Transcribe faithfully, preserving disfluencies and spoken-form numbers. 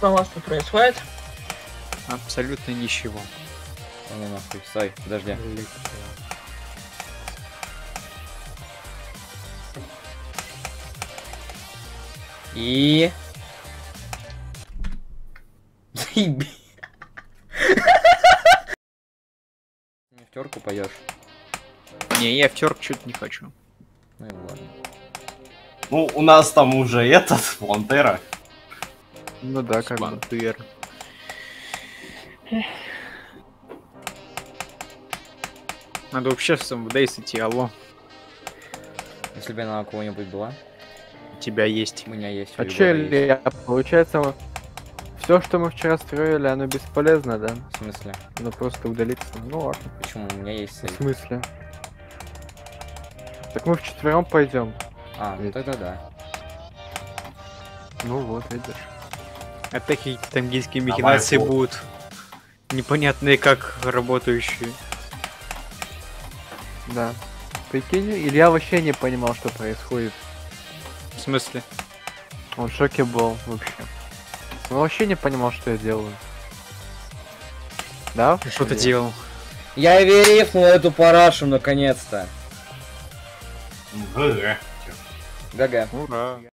Что у вас тут происходит? Абсолютно ничего. Ну нахуй, стой, подожди. И... Заеби. Не в терку пойдешь. Не, я в терк что-то не хочу. Ну и ладно. Ну, у нас там уже этот, Монтера. Ну да, как бы. Спантер. Надо вообще в самом Дейс идти, алло. Если бы она у кого-нибудь была, У тебя есть. у меня есть. у А любого че, есть. Илья, получается, все, что мы вчера строили, оно бесполезно, да? В смысле? Оно просто удалится. Ну ладно. Почему? У меня есть В сейф. смысле? Так мы вчетвером пойдем. А, ну Ведь. тогда да. Ну вот, видишь. Опять какие-то там гейские Давай, махинации вот. будут. Непонятные как работающие. Да. Прикинь, Илья вообще не понимал, что происходит. В смысле? Он в шоке был вообще. Он вообще не понимал, что я делаю. Да? Что ты Илья? делал? Я верифнул эту парашу наконец-то. ГГ. ГГ. Ура.